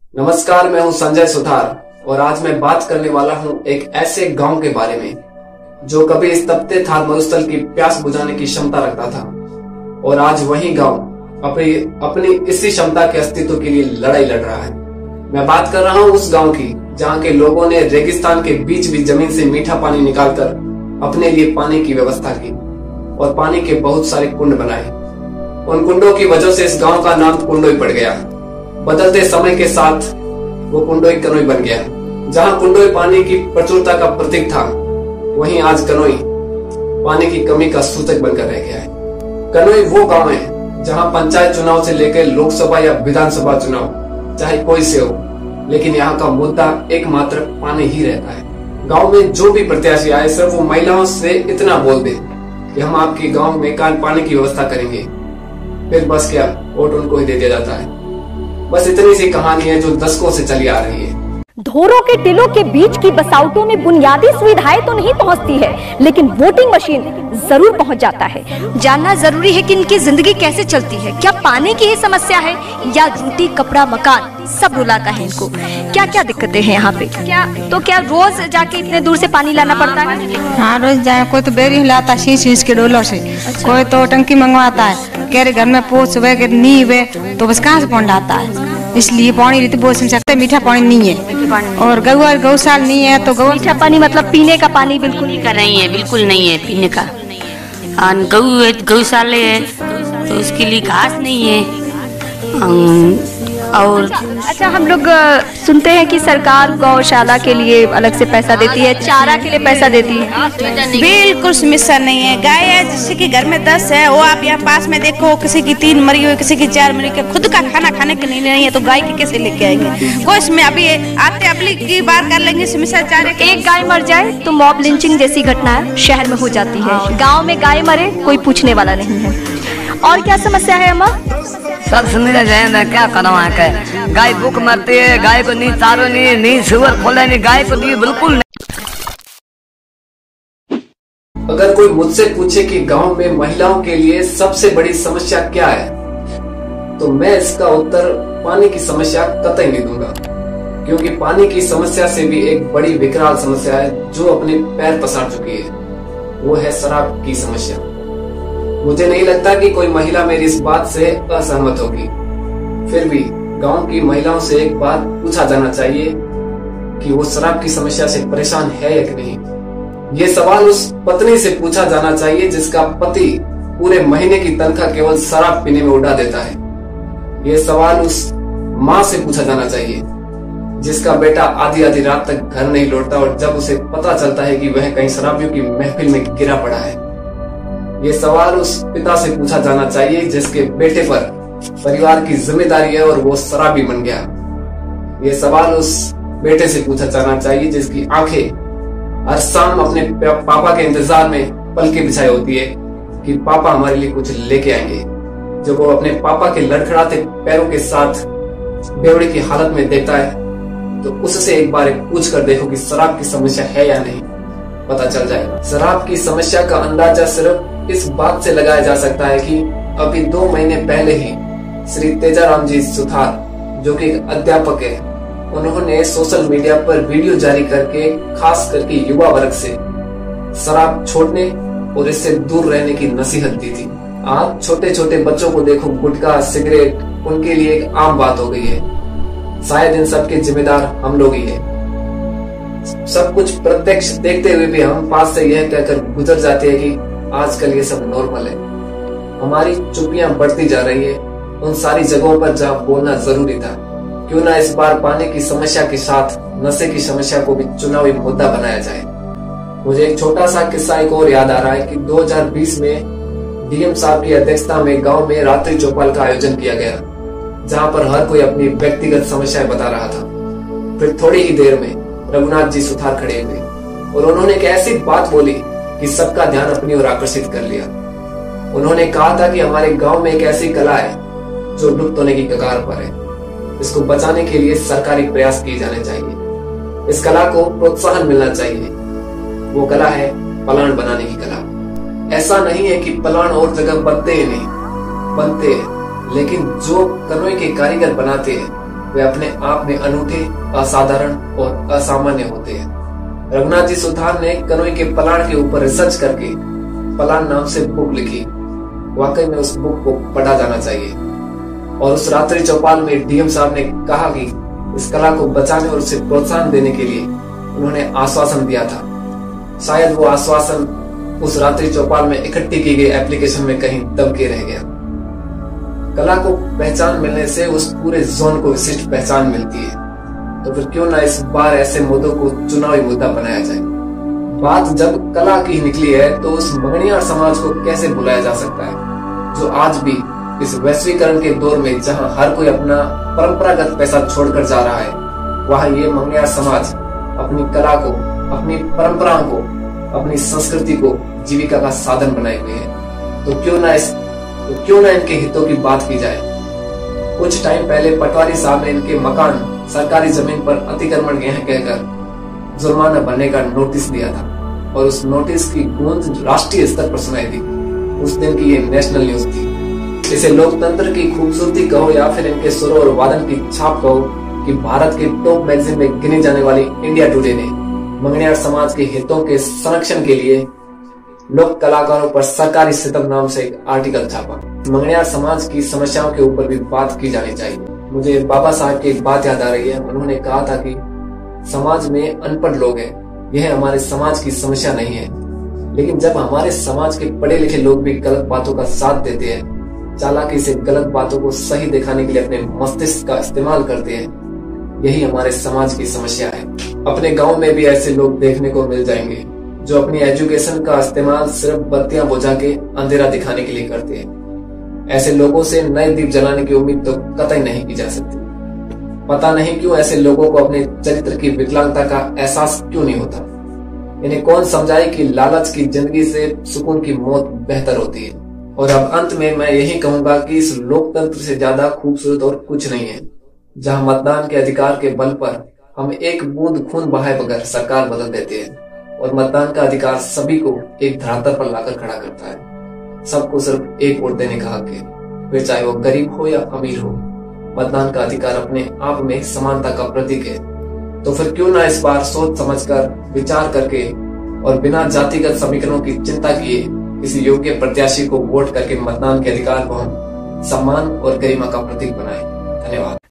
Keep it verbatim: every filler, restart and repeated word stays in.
नमस्कार, मैं हूं संजय सुथार और आज मैं बात करने वाला हूं एक ऐसे गांव के बारे में जो कभी इस तपते थार मरुस्थल की प्यास बुझाने की क्षमता रखता था और आज वही गांव अपनी अपनी इसी क्षमता के अस्तित्व के लिए लड़ाई लड़ रहा है। मैं बात कर रहा हूं उस गांव की जहां के लोगों ने रेगिस्तान के बीच भी जमीन से मीठा पानी निकालकर अपने लिए पानी की व्यवस्था की और पानी के बहुत सारे कुंड बनाए। उन कुंडों की वजह से इस गांव का नाम कुंडोई पड़ गया। बदलते समय के साथ वो कुंडोई कनोई बन गया। जहां कुंडोई पानी की प्रचुरता का प्रतीक था, वहीं आज कनोई पानी की कमी का सूचक बनकर रह गया है। कनोई वो गांव है जहां पंचायत चुनाव से लेकर लोकसभा या विधानसभा चुनाव चाहे कोई से हो, लेकिन यहाँ का मुद्दा एकमात्र पानी ही रहता है। गांव में जो भी प्रत्याशी आए सिर्फ वो महिलाओं से इतना बोल दे कि हम आपके गांव में पानी की व्यवस्था करेंगे, फिर बस क्या वोट उनको ही दे दिया जाता है। बस इतनी सी कहानी है जो दशकों से चली आ रही है। धोरों के टिलों के बीच की बसावटों में बुनियादी सुविधाएं तो नहीं पहुंचती है, लेकिन वोटिंग मशीन जरूर पहुंच जाता है। जानना जरूरी है कि इनकी जिंदगी कैसे चलती है। क्या पानी की ही समस्या है या रोटी कपड़ा मकान सब रुलाता है इनको? क्या क्या दिक्कतें हैं यहाँ पे? क्या तो क्या रोज जाके इतने दूर से पानी लाना पड़ता है? हाँ, रोज जाए। कोई तो बेरी हिलाता शीश शीश के डोलों से। अच्छा। कोई तो टंकी मंगवाता है, कह रहे घर में पोछ वे के नी वे तो बस कहाँ से पहुँच आता है। इसलिए पानी रीति बहुत सकते, मीठा पानी नहीं है और गौ गौशाला नहीं है तो गौ मीठा पानी मतलब पीने का पानी बिल्कुल का नहीं है, बिल्कुल नहीं है पीने का। गौ गौशाले है तो उसके लिए घास नहीं है। और अच्छा, हम लोग सुनते हैं कि सरकार गौशाला के लिए अलग से पैसा देती है, चारा के लिए पैसा देती है। बिल्कुल समस्या नहीं है। गाय है जिससे कि घर में दस है, वो आप यहाँ पास में देखो, किसी की तीन मरी हुई, किसी की चार मरी हुई। खुद का खाना खाने के लिए नहीं है तो गाय के कैसे लेके आएंगे? कोई इसमें अभी आते अबली की बात कर लेंगे। समस्या चारे एक गाय मर जाए तो मॉब लिंचिंग जैसी घटना शहर में हो जाती है। गाँव में गाय मरे कोई पूछने वाला नहीं है। और क्या समस्या है अम्मा? सब सुविधा जाए, क्या करवा के गाय भूख मरती है, गाय को नहीं चारो नहीं नहीं सुअर खोले नहीं, गाय को दी बिल्कुल नहीं। अगर कोई मुझसे पूछे कि गांव में महिलाओं के लिए सबसे बड़ी समस्या क्या है, तो मैं इसका उत्तर पानी की समस्या कतई नहीं दूंगा, क्योंकि पानी की समस्या से भी एक बड़ी विकराल समस्या है जो अपने पैर पसार चुकी है। वो है शराब की समस्या। मुझे नहीं लगता कि कोई महिला मेरी इस बात से असहमत होगी। फिर भी गांव की महिलाओं से एक बात पूछा जाना चाहिए कि वो शराब की समस्या से परेशान है या नहीं। ये सवाल उस पत्नी से पूछा जाना चाहिए जिसका पति पूरे महीने की तनख्वाह केवल शराब पीने में उड़ा देता है। ये सवाल उस माँ से पूछा जाना चाहिए जिसका बेटा आधी आधी रात तक घर नहीं लौटता और जब उसे पता चलता है कि वह कहीं शराबियों की महफिल में गिरा पड़ा है। ये सवाल उस पिता से पूछा जाना चाहिए जिसके बेटे पर परिवार की जिम्मेदारी है और वो शराबी बन गया। ये सवाल उस बेटे से पूछा जाना चाहिए जिसकी आंखें हर शाम अपने पापा के इंतजार में पलके बिछाई होती है कि पापा हमारे लिए कुछ लेके आएंगे। जब वो अपने पापा के लड़खड़ाते पैरों के साथ बेवड़े की हालत में देखता है तो उससे एक बार पूछ कर देखो कि शराब की समस्या है या नहीं, पता चल जाएगा। शराब की समस्या का अंदाजा सिर्फ इस बात से लगाया जा सकता है कि अभी दो महीने पहले ही श्री तेजाराम जी सुथार, जो कि एक अध्यापक है, उन्होंने सोशल मीडिया पर वीडियो जारी करके खास करके युवा वर्ग से शराब छोड़ने और इससे दूर रहने की नसीहत दी थी। आज छोटे छोटे बच्चों को देखो, गुटखा सिगरेट उनके लिए एक आम बात हो गई है। शायद इन सब के जिम्मेदार हम लोग ही हैं। सब कुछ प्रत्यक्ष देखते हुए भी हम पास से यह कहकर गुजर जाते हैं कि आजकल ये सब नॉर्मल है। हमारी चुप्पियां बढ़ती जा रही है उन सारी जगहों पर जहां बोलना जरूरी था। क्यों ना इस बार पानी की समस्या के साथ नशे की समस्या को भी चुनावी मुद्दा बनाया जाए। मुझे एक छोटा सा किस्सा एक और याद आ रहा है कि दो हज़ार बीस में डीएम साहब की अध्यक्षता में गांव में रात्रि चौपाल का आयोजन किया गया, जहां पर हर कोई अपनी व्यक्तिगत समस्याएं बता रहा था। फिर थोड़ी ही देर में रघुनाथ जी सुथार खड़े हुए और उन्होंने एक ऐसी बात बोली कि सबका ध्यान अपनी ओर आकर्षित कर लिया। उन्होंने कहा था कि हमारे गांव में एक ऐसी कला है जो लुप्त होने की कगार पर है। इसको बचाने के लिए सरकारी प्रयास किए जाने चाहिए। इस कला को प्रोत्साहन मिलना चाहिए। वो कला है पलान बनाने की कला। ऐसा नहीं है कि पलान और जगह बनते ही नहीं, बनते हैं, लेकिन जो कनोई के कारीगर बनाते हैं वे अपने आप में अनूठे, असाधारण और असामान्य होते हैं। रघुनाथ जी सुतार ने कनोई के पलाण के ऊपर रिसर्च करके पलाण नाम से बुक लिखी। वाकई में उस बुक को पढ़ा जाना चाहिए। और उस रात्रि चौपाल में डीएम साहब ने कहा कि इस कला को बचाने और उसे प्रोत्साहन देने के लिए उन्होंने आश्वासन दिया था। शायद वो आश्वासन उस रात्रि चौपाल में इकट्ठी की गई एप्लीकेशन में कहीं दब के रह गया। कला को पहचान मिलने से उस पूरे जोन को विशिष्ट पहचान मिलती है। तो फिर क्यों ना इस बार ऐसे मुद्दों को चुनावी मुद्दा बनाया जाए। बात जब कला की निकली है तो उस मंगनियार समाज को कैसे भुलाया जा सकता है, जो आज भी इस वैश्वीकरण के दौर में जहां हर कोई अपना परंपरागत पैसा छोड़कर जा रहा है, वहां ये मंगनियार समाज अपनी कला को, अपनी परंपराओं को, अपनी संस्कृति को जीविका का साधन बनाए हुए हैं। तो क्यों ना इस तो क्यों ना इनके हितों की बात की जाए। कुछ टाइम पहले पटवारी साहब ने इनके मकान सरकारी जमीन पर अतिक्रमण गए हैं कहकर जुर्माना भरने का नोटिस दिया था और उस नोटिस की गूंज राष्ट्रीय स्तर पर सुनाई दी। उस दिन की ये नेशनल न्यूज थी। इसे लोकतंत्र की खूबसूरती कहो या फिर इनके सुर और वादन की छाप कहो कि भारत के टॉप मैगजीन में गिनी जाने वाली इंडिया टुडे ने मंगनियार समाज के हितों के संरक्षण के लिए लोक कलाकारों पर सरकारी सितम नाम से एक आर्टिकल छापा। मंगनियार समाज की समस्याओं के ऊपर भी बात की जानी चाहिए। मुझे बाबा साहब की एक बात याद आ रही है। उन्होंने कहा था कि समाज में अनपढ़ लोग हैं, यह हमारे समाज की समस्या नहीं है। लेकिन जब हमारे समाज के पढ़े लिखे लोग भी गलत बातों का साथ देते हैं, चालाकी से गलत बातों को सही दिखाने के लिए अपने मस्तिष्क का इस्तेमाल करते हैं, यही हमारे समाज की समस्या है। अपने गांव में भी ऐसे लोग देखने को मिल जाएंगे जो अपनी एजुकेशन का इस्तेमाल सिर्फ बत्तियां बुझा के अंधेरा दिखाने के लिए करते हैं। ऐसे लोगों से नए दीप जलाने की उम्मीद तो कतई नहीं की जा सकती। पता नहीं क्यों ऐसे लोगों को अपने चरित्र की विकलांगता का एहसास क्यों नहीं होता। इन्हें कौन समझाए कि लालच की जिंदगी से सुकून की मौत बेहतर होती है। और अब अंत में मैं यही कहूंगा कि इस लोकतंत्र से ज्यादा खूबसूरत और कुछ नहीं है, जहां मतदान के अधिकार के बल पर हम एक बूंद खून बहाए बगैर सरकार बदल देते हैं और मतदान का अधिकार सभी को एक धरातल पर लाकर खड़ा करता है। सबको सिर्फ एक वोट देने का हक है, फिर चाहे वो गरीब हो या अमीर हो। मतदान का अधिकार अपने आप में समानता का प्रतीक है। तो फिर क्यों ना इस बार सोच समझकर, विचार करके और बिना जातिगत समीकरणों की चिंता किए किसी योग्य प्रत्याशी को वोट करके मतदान के अधिकार को हम सम्मान और गरिमा का प्रतीक बनाएं। धन्यवाद।